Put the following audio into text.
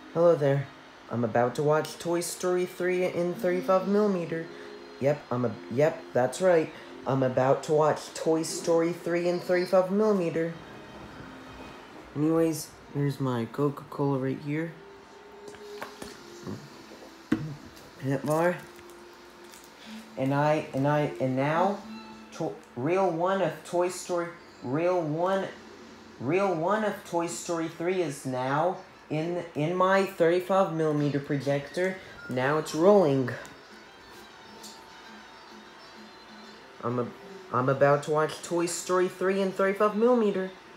Hello there. I'm about to watch Toy Story 3 in 35mm. Yep, that's right. I'm about to watch Toy Story 3 in 35mm. Anyways, here's my Coca-Cola right here. Peanut bar. And now, reel one of Toy Story 3 is now in my 35mm projector. Now it's rolling. I'm about to watch Toy Story 3 in 35mm.